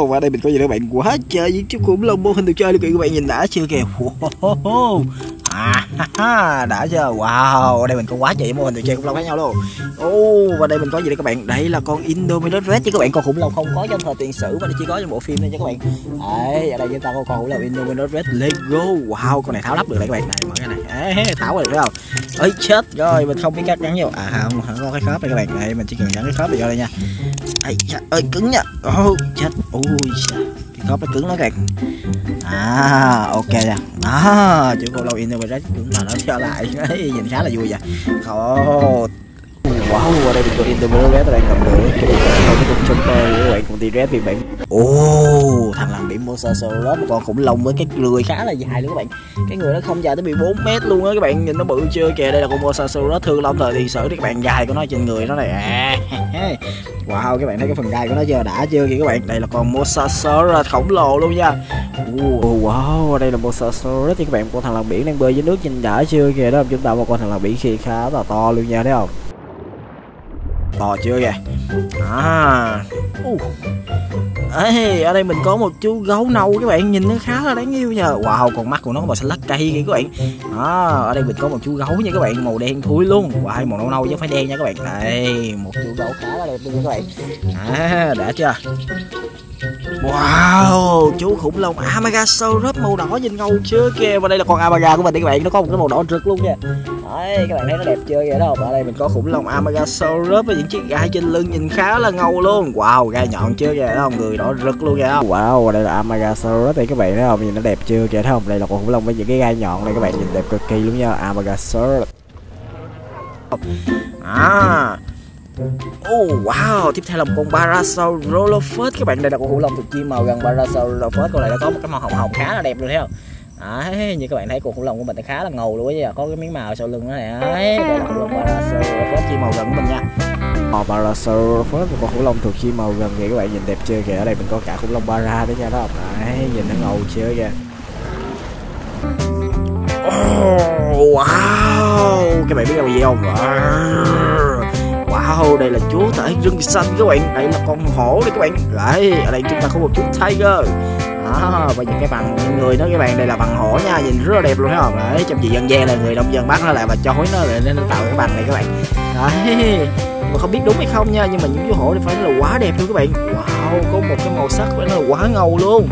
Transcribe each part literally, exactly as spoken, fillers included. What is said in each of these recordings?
Wow, và đây mình có gì đó các bạn, quá trời những chú khủng long mô hình đồ chơi luôn kìa, các bạn nhìn đã chưa kìa. Wow. À, đã chưa? Wow, ở đây mình có quá trời mô hình đồ chơi khủng long khác nhau luôn. Oh, và đây mình có gì đây các bạn? Đây là con Indominus Rex chứ các bạn, con khủng long không có trong thời tiền sử mà nó chỉ có trong bộ phim thôi nha các bạn. Đấy, ở đây chúng ta có con khủng long Indominus Rex Lego. Wow, con này tháo lắp được đấy các bạn. Này, mở cái này. Ê, tháo được phải không? Ơi chết rồi, mình không biết cách gắn vô. À không, không có cái khớp đây các bạn. Đây mình chỉ cần gắn cái khớp này vô đây nha. Ây, ơi cứng nha. Ô, chết. Ui, cái khớp nó cứng đó các bạn. À, ok nha. Đó, chữ con lâu Indominus cứng là nó trở lại. Đấy, nhìn khá là vui vậy. Ồ, wow, ở đây mình có Indominus Rex đang cầm lửa cái con cái con chomper của các bạn, con T-Rex phiên bản. Ồ, thằng làm biển Mosasaurus, một con khủng long với cái lưỡi khá là dài luôn các bạn. Cái người nó không dài tới bị bốn mét luôn á các bạn, nhìn nó bự chưa kìa. Đây là con Mosasaurus thương long thời tiền sử đi các bạn, gai của nó trên người nó này. À, wow, các bạn thấy cái phần gai của nó chưa, đã chưa kìa các bạn. Đây là con Mosasaurus khổng lồ luôn nha. Oh, wow, đây là Mosasaurus thì các bạn, con thằng làm biển đang bơi dưới nước nhìn đã chưa kìa đó. Chúng ta một con thằng làm biển khi khá là to luôn nha, thấy không? To chưa kìa. À, uh. Ê, ở đây mình có một chú gấu nâu các bạn, nhìn nó khá là đáng yêu nha. Wow, con mắt của nó có màu xanh lá cây kìa các bạn. À, ở đây mình có một chú gấu nha các bạn, màu đen thui luôn. Wow, màu nâu nâu chứ không phải đen nha các bạn. Đây, một chú gấu khá là đẹp luôn các bạn. À, đã chưa? Wow, chú khủng long Amagasaurus màu đỏ nhìn ngầu chưa kìa. Và đây là con Amaga của mình các bạn, nó có một cái màu đỏ rực luôn nha. Đấy, các bạn thấy nó đẹp chưa kìa đó. Ở đây mình có khủng long Amagasaurus với những chiếc gai trên lưng nhìn khá là ngầu luôn. Wow, gai nhọn chưa kìa, đó không? Người đỏ rực luôn kìa. Wow, đây là Amagasaurus đây các bạn thấy không? Nhìn nó đẹp chưa kìa, thấy không? Đây là con khủng long với những cái gai nhọn này các bạn, nhìn đẹp cực kỳ luôn nha. Amagasaurus. À, oh wow, tiếp theo là một con Parasaurolophus các bạn. Đây là con khủng long thuộc chi màu gần Parasaurolophus. Con này nó có một cái màu hồng hồng khá là đẹp luôn thấy không? Đấy, như các bạn thấy con khủng long của mình nó khá là ngầu luôn á, có cái miếng màu sau lưng nó này. Đấy, đây là khủng long Parasaurolophus chi màu gần của mình nha. Màu Parasaurolophus, con khủng long thuộc chi màu gần kìa các bạn, nhìn đẹp chưa kìa. Ở đây mình có cả khủng long Para đấy nha đó. Đấy, nhìn nó ngầu chưa kìa. Oh, wow, các bạn biết là gì không? Wow, đây là chúa tể rừng xanh các bạn. Đây là con hổ đây các bạn. Đấy, ở đây chúng ta có một chú tiger. Đó, và những cái bằng người đó các bạn, đây là bằng hổ nha, nhìn rất là đẹp luôn thấy không? Đấy, trong chuyện dân gian là người nông dân bắt nó lại và chói nó để nó tạo cái bằng này các bạn. Đấy, mà không biết đúng hay không nha, nhưng mà những chú hổ này phải là quá đẹp luôn các bạn. Wow, có một cái màu sắc phải là quá ngầu luôn.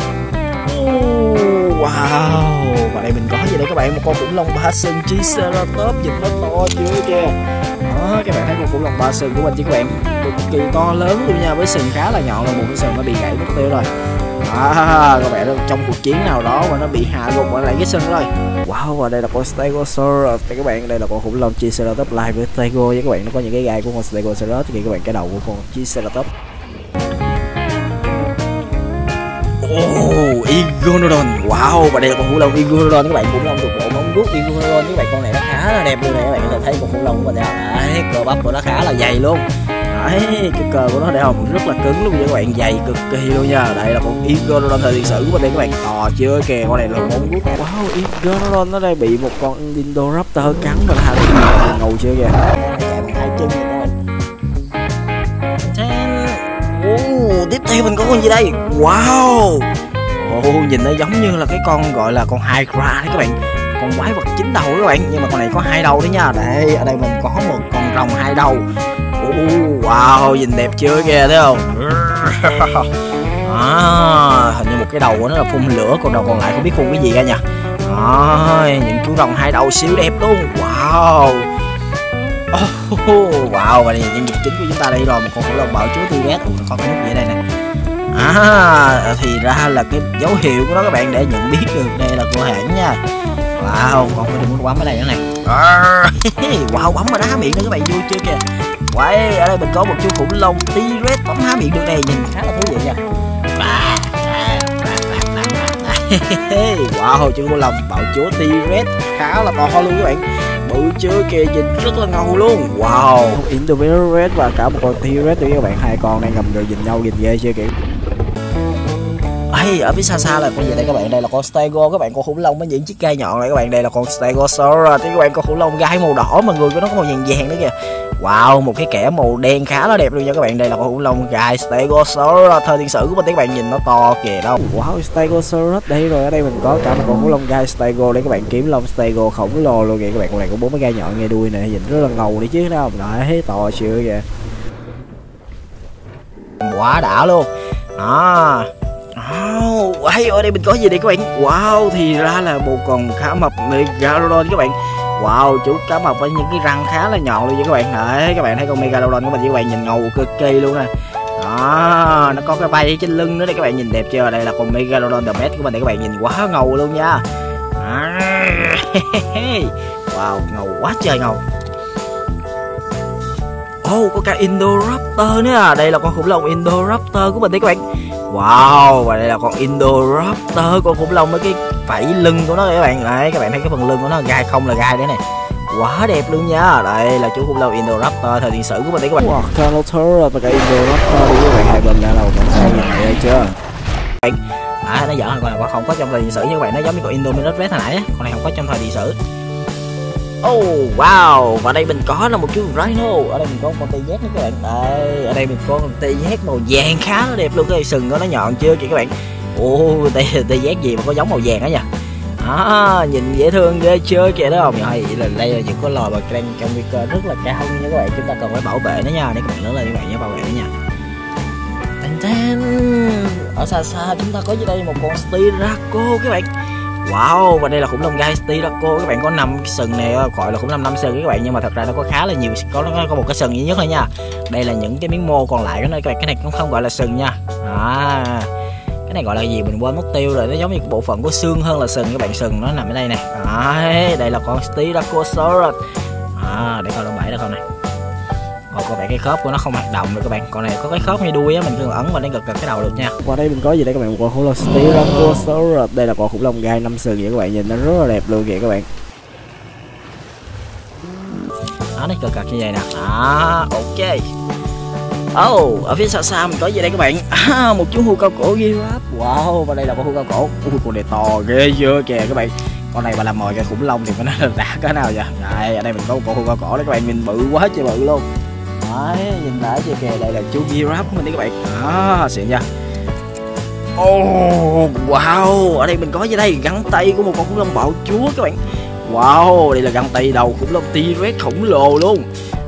Wow, và đây mình có gì đây các bạn, một con khủng long ba sừng Triceratops, nhìn nó to chưa kìa. Đó, các bạn thấy con khủng long ba sừng của mình chứ các bạn, cực kỳ to lớn luôn nha, với sừng khá là nhọn, là một cái sừng nó bị gãy mất tiêu rồi. À, các bạn trong cuộc chiến nào đó mà nó bị hạ gục và lại cái sừng rồi. Wow, và đây là con Stegosaurus thì các bạn, đây là con khủng long Triceratops live với Stego với các bạn, nó có những cái gai của con Stegosaurus thì các bạn, cái đầu của con Triceratops. Oh, Iguanodon. Wow, và đây là con khủng long Iguanodon các bạn, khủng long thuộc bộ móng vuốt Iguanodon các bạn. Con này nó khá là đẹp luôn này các bạn, có thể thấy con khủng long của mình đấy, cơ bắp của nó khá là dày luôn. Đấy, cái cờ của nó đây không, rất là cứng luôn nha các bạn, dày cực kỳ luôn nha. Đây là con Iguanodon thời tiền sử của mình đây các bạn, to chưa kìa. Con này là móng vuốt. Wow, Iguanodon nó đây bị một con Indoraptor cắn và nó hạ ngầu chưa kìa. Chạy bằng hai chân này các bạn. Oh, tiếp theo mình có con gì đây? Wow, oh, nhìn nó giống như là cái con gọi là con Hydra đấy các bạn, con quái vật chín đầu các bạn, nhưng mà con này có hai đầu đấy nha. Đây, ở đây mình có một con rồng hai đầu. Oh, wow, nhìn đẹp chưa kìa, thấy không? À, hình như một cái đầu của nó là phun lửa, còn đầu còn lại không biết phun cái gì ra nha. À, những chú rồng hai đầu siêu đẹp luôn. Wow. Oh, wow, và đây nhân vật chính của chúng ta đây rồi, một con khủng long bạo chúa T-Rex. Có cái nút gì ở đây nè. À, thì ra là cái dấu hiệu của nó các bạn, để nhận biết được đây là của hãng nha. Wow, còn phải đừng có bấm ở đây nữa này. Wow, bấm mà đá miệng nữa các bạn, vui chưa kìa. Wow, ở đây mình có một chú khủng long T-Rex bấm há miệng được này, nhìn khá là thú vị nha. Wow, chú khủng long bạo chúa T-Rex khá là to luôn các bạn, bự chưa kìa, nhìn rất là ngầu luôn. Wow, Indominus Rex và cả một con T-Rex nữa các bạn, hai con đang ngầm rồi nhìn nhau, nhìn ghê chưa kìa. Ê, ở phía xa xa là con gì đây các bạn, đây là con Stego các bạn, con khủng long với những chiếc gai nhọn này các bạn. Đây là con Stegosaurus thì các bạn, con khủng long gai màu đỏ mà người của nó có màu vàng vàng nữa kìa. Wow, một cái kẻ màu đen khá là đẹp luôn nha các bạn. Đây là con khủng long gai Stegosaurus thời tiền sử của mình, các bạn nhìn nó to kìa đâu. Wow, Stegosaurus đây rồi. Ở đây mình có cả một con khủng long gai Stego để các bạn kiếm lông Stego khổng lồ luôn kìa các bạn. Con này có bốn cái gai nhọn ngay đuôi này, nhìn rất là ngầu đấy chứ, đâu đấy, to chưa kìa, quá đã luôn. À, oh, wow, ở đây mình có gì đây các bạn? Wow, thì ra là một con cá mập Megalodon các bạn. Wow, chú cá mập với những cái răng khá là nhọn luôn nha các bạn. Đấy, các bạn thấy con Megalodon của mình với các bạn nhìn ngầu cực kỳ luôn nè. Đó, nó có cái bay trên lưng nữa đây các bạn, nhìn đẹp chưa? Đây là con Megalodon the Best của mình đây các bạn, nhìn quá ngầu luôn nha. À, wow, ngầu quá trời ngầu. Oh, có cả Indoraptor nữa à. Đây là con khủng long Indoraptor của mình đấy các bạn. Wow, và đây là con Indoraptor, con khủng long với cái phẩy lưng của nó các bạn. Đấy, các bạn thấy cái phần lưng của nó gai không là gai đấy này, quá đẹp luôn nha. Đây là chú khủng long Indoraptor thời tiền sử của mình đấy các bạn. Wow, Carnotaurus và cả Indoraptor đi các bạn, hai bên là đầu còn hai nhìn này đây chưa? Bạn, à, nó giỡn, con này không có trong thời tiền sử nha các bạn, nó giống như con Indominus Rex hồi nãy á, con này không có trong thời tiền sử. Oh wow, và đây mình có là một chú Rhino. Ở đây mình có con tê giác nữa các bạn. Đây, ở đây mình có con tê giác màu vàng khá là đẹp luôn, cái sừng của nó nhọn chưa kìa các bạn. Ồ, tê tê giác gì mà có giống màu vàng đó nha. À, nhìn dễ thương ghê chưa kìa đó không? Vậy là đây là những con loài mà đang trong nguy cơ rất là cao nha các bạn, chúng ta cần phải bảo vệ nó nha. Để các bạn lớn lên các bạn nhớ bảo vệ nó nha. Tan tan. Ở xa xa chúng ta có dưới đây một con Styraco các bạn. Wow, và đây là khủng long gai Styraco các bạn, có năm cái sừng này gọi là khủng long năm sừng các bạn, nhưng mà thật ra nó có khá là nhiều, có nó có một cái sừng duy nhất thôi nha. Đây là những cái miếng mô còn lại của nó các bạn, cái này cũng không gọi là sừng nha. À, cái này gọi là gì mình quên mất tiêu rồi, nó giống như cái bộ phận của xương hơn là sừng các bạn, sừng nó nằm ở đây nè. Đấy, đây là con Styracosaurus. À, để coi lông bẫy đó con này. Ồ, có vẻ cái khớp của nó không hoạt động được các bạn. Con này có cái khớp ngay đuôi á, mình cứ ấn vào đến gật gật cái đầu được nha. Qua đây mình có gì đây các bạn, một con khủng long Styracosaurus. Đây là con khủng long gai năm sừng vậy các bạn, nhìn nó rất là đẹp luôn kìa các bạn. Đó, nó gật gật như vậy nè. Đó, ok. Oh, ở phía xa xa mình có gì đây các bạn? À, một chú hươu cao cổ giraffe. Wow, và đây là con hươu cao cổ. Ui, con này to ghê chưa kìa các bạn. Con này mà làm mồi cái khủng long thì phải nói là đã cái nào vậy? Đây, ở đây mình có một con hươu cao cổ đấy các bạn, nhìn bự quá trời bự luôn. Đấy, nhìn đã chưa kìa, đây là chú giraffe của mình đấy các bạn. Đó, xịn nha. Oh, wow, ở đây mình có gì đây? Găng tay của một con khủng long bạo chúa các bạn. Wow, đây là găng tay đầu khủng long T-Rex khổng lồ luôn.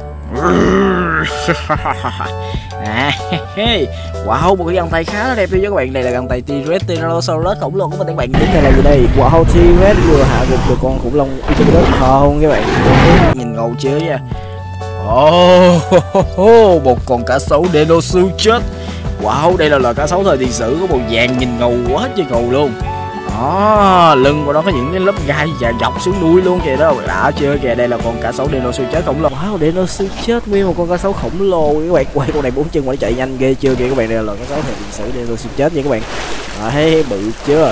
À, wow, một cái găng tay khá là đẹp luôn các bạn. Đây là găng tay T-Rex Tyrannosaurus khổng lồ của mình các bạn. Tiếp theo là gì đây? Wow, T-Rex vừa hạ gục được con khủng long Epicurus không các bạn. Nhìn ngầu chưa nha. Oh, oh, oh, một con cá sấu Dinosuchus. Wow, đây là loài cá sấu thời tiền sử có màu vàng, nhìn ngầu quá trời ngầu luôn. Đó, lưng của nó có những cái lớp gai và dọc xuống đuôi luôn kìa đó, đã chưa kìa. Đây là con cá sấu Dinosuchus khổng lồ. Wow, Dinosuchus nguyên một con cá sấu khổng lồ các bạn. Quay con này bốn chân mà nó chạy nhanh ghê chưa kìa các bạn. Đây là loài cá sấu thời tiền sử Dinosuchus nha các bạn. Đấy, bự chưa.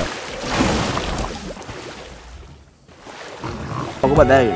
Con của mình đây.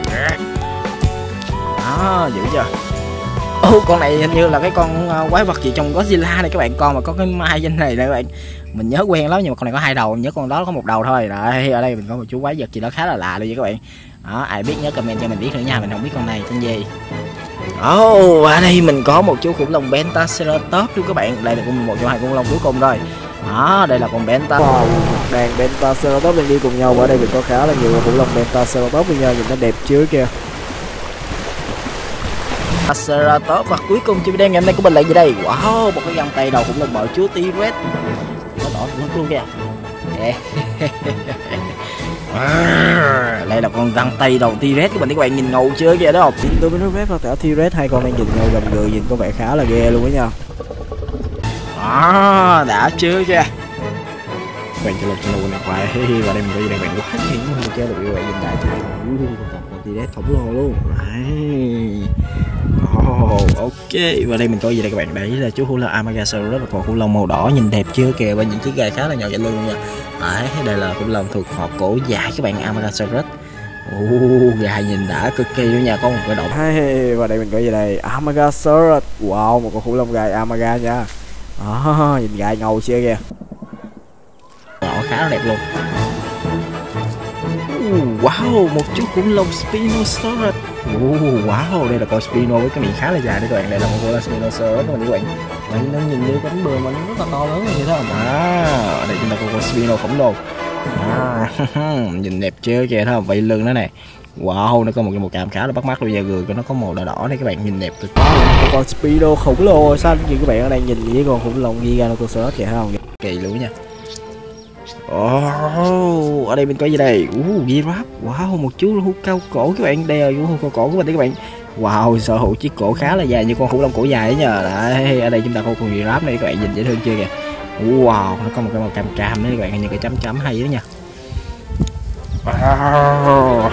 Đó, dữ chưa. Ô, con này hình như là cái con quái vật gì trong Godzilla này các bạn, con mà có cái mai trên này này các bạn. Mình nhớ quen lắm nhưng mà con này có hai đầu, nhớ con đó có một đầu thôi. Đấy, ở đây mình có một chú quái vật gì đó khá là lạ luôn vậy các bạn. Đó, ai biết nhớ comment cho mình biết nữa nha, mình không biết con này tên gì. Ồ, oh, ở đây mình có một chú khủng long Pentaceratops luôn các bạn. Đây là một trong hai khủng long cuối cùng rồi. Đó, đây là con Penta. Wow, đàn Pentaceratops đang đi cùng nhau. Ở đây mình có khá là nhiều khủng long Pentaceratops với nhau, nhìn nó đẹp chưa kìa. Pentaceratops và cuối cùng video ngày hôm nay của mình là gì đây? Wow, một cái găng tay đầu khủng long bạo chúa T-Rex. Nó đỏ luôn kìa. À, đây là con găng tay đầu T-Rex của mình các bạn, nhìn ngầu chưa kìa đó không? Indominus Rex và cả T-Rex hai con đang nhìn nhau gần người, nhìn có vẻ khá là ghê luôn đó nha. À, đã chưa kìa. Bạn cho lục channel này quay và đây mình có gì đây bạn quá hiển mình cho được các bạn nhìn lại con T-Rex khổng lồ luôn. Đấy. Oh, ok, và đây mình có gì đây các bạn? Đấy là chú khủng long Amagasaurus và con khủng long màu đỏ, nhìn đẹp chưa kìa, và những chiếc gai khá là nhỏ vậy luôn nha. Đấy, đây là khủng long thuộc họ cổ dài các bạn, Amagasaurus. Oh, gai nhìn đã cực kỳ luôn nha, có một cái động. Hey, và đây mình có gì đây? Amagasaurus. Wow, một con khủng long gai Amaga nha. Đó, nhìn gai ngầu chưa kìa. Đỏ khá là đẹp luôn. Wow, một chú khủng long Spinosaurus. Oh, wow, đây là con Spino với cái miệng khá là dài đấy các bạn. Đây là một con Spinosaurus các bạn. Vậy nó nhìn như cánh bướm mà nó rất là to lớn như thế không? À, đây chính là con Spino khổng lồ. À, nhìn đẹp chưa kìa, thấy không? Vậy lưng nó này. Wow, nó có một cái màu cam khá là bắt mắt luôn, da người của nó có màu đỏ đỏ này các bạn, nhìn đẹp cực. Một con Spino khổng lồ xanh như các bạn đang nhìn với con khủng long Giganotosaurus kìa, thấy không? Kỳ luôn nha. Oh, ở đây mình có gì đây? Uh, giraffe. Wow, một chú hươu cao cổ các bạn, đây là chú hươu cao cổ của mình đấy các bạn. Wow, sở hữu chiếc cổ khá là dài như con khủng long cổ dài ấy nhờ. Đấy, ở đây chúng ta có con giraffe này các bạn, nhìn dễ thương chưa kìa. Wow, nó có một cái màu cam cam đấy các bạn, những cái chấm chấm hay đó nha. Wow,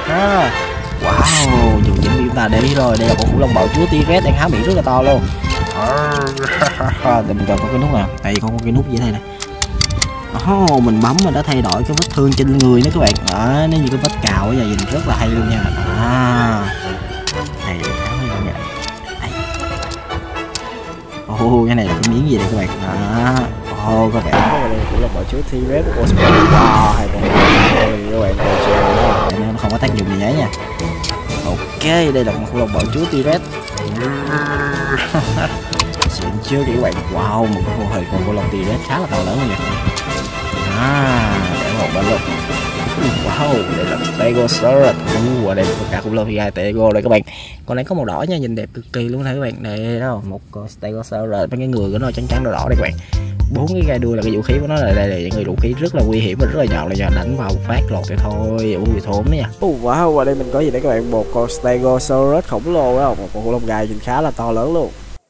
wow, dùng những chúng ta để ý rồi, đây là con khủng long bạo chúa T-Rex đang há miệng rất là to luôn. Để mình chọn có cái nút nào, đây có cái nút gì đây này. Oh, mình bấm mình đã thay đổi cái vết thương trên người nữa các bạn. Đó, nó như cái vết cào bây giờ nhìn rất là hay luôn nha. À, này khá hay luôn nha. Đây. Oh, cái này là cái miếng gì đây các bạn. Đó. Oh, các bạn có đây cũng là bạo chúa T-Rex của wow, hai con các bạn nó không có tác dụng gì nhé nha. Ok, đây là một khủng long bạo chúa T-Rex. Xịn chưa các bạn. Wow, một cái con hơi con khủng long T-Rex khá là to lớn luôn nha. À, để một bên luôn. Wow, đây là Stegosaurus. Uh, ở đây tất cả khủng long thì hai Stego đây các bạn. Con này có màu đỏ nha, nhìn đẹp cực kỳ luôn thấy các bạn. Đây đó, một con Stegosaurus với cái người của nó trắng trắng đỏ đỏ đây các bạn. Bốn cái gai đuôi là cái vũ khí của nó, là đây là những người vũ khí rất là nguy hiểm và rất là nhọn, là do đánh vào một phát lọt thì thôi. Ui thốn đó nha. Oh, wow, ở đây mình có gì đấy các bạn, một con Stegosaurus khổng lồ đó, một con khủng long gai nhìn khá là to lớn luôn.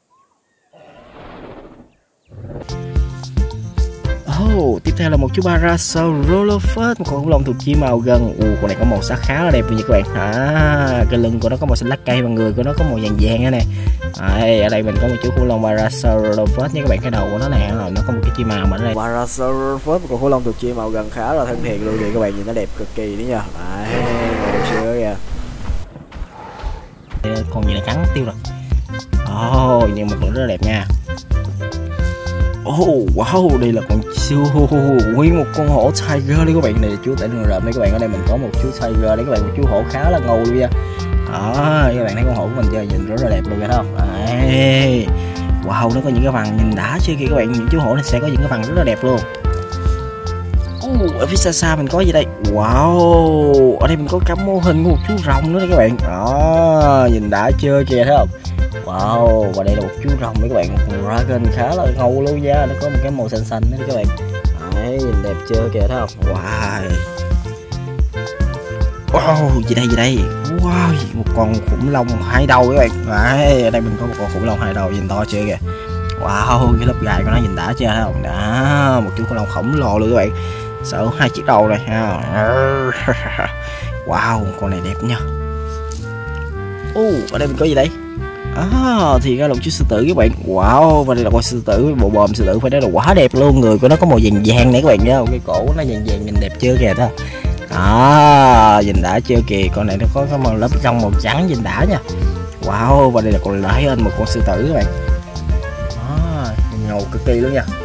Oh, tiếp theo là một chú Parasaurolophus, một con khủng long thuộc chi màu gần. Ồ, uh, con này có màu sắc khá là đẹp như các bạn. À, cái lưng của nó có màu xanh lá cây và người của nó có màu vàng vàng này. À, ở đây mình có một chú khủng long Parasaurolophus nha các bạn, cái đầu của nó nè, nó có một cái chi màu mà ở đây. Parasaurolophus, một con khủng long thuộc chi màu gần khá là thân thiện luôn, vậy các bạn nhìn nó đẹp cực kỳ đấy nha. Đấy, màu sữa kìa. Con gì này trắng tiêu rồi. Oh, nhưng mà vẫn rất là đẹp nha. Oh, wow, đây là con siêu nguyên một con hổ tiger đấy các bạn, này chú tại đường rợm đấy các bạn. Ở đây mình có một chú tiger đấy các bạn, một chú hổ khá là ngầu luôn nha. Đó, các bạn thấy con hổ của mình chưa, nhìn rất là đẹp luôn, thấy không? Đấy. Wow, nó có những cái vằn nhìn đã chưa kìa các bạn, những chú hổ này sẽ có những cái vằn rất là đẹp luôn. Uh, ở phía xa xa mình có gì đây? Wow, ở đây mình có cả mô hình của một chú rồng nữa đấy các bạn. Đó, nhìn đã chưa kìa, thấy không? Wow, và đây là một chú rồng đấy các bạn, một dragon khá là ngầu luôn nha, nó có một cái màu xanh xanh đấy các bạn. Đấy, nhìn đẹp chưa kìa, thấy không? Wow, wow, gì đây gì đây? Wow, một con khủng long hai đầu các bạn. Đấy, ở đây mình có một con khủng long hai đầu, nhìn to chưa kìa. Wow, cái lớp gai của nó nhìn đã chưa, thấy không? Đó, một chú khủng long khổng lồ luôn các bạn, sở hữu hai chiếc đầu này ha. Wow, con này đẹp nha. Uh, ở đây mình có gì đây? À, thì ra là một chú sư tử các bạn. Wow, và đây là con sư tử, bộ bờm sư tử phải nói là quá đẹp luôn, người của nó có màu vàng vàng này các bạn nhá, cái cổ nó vàng vàng nhìn đẹp chưa kìa đó. À, nhìn đã chưa kìa, con này nó có cái màu lớp trong màu trắng nhìn đã nha. Wow, và đây là con lion, một con sư tử các bạn. À, ngầu cực kỳ luôn nha.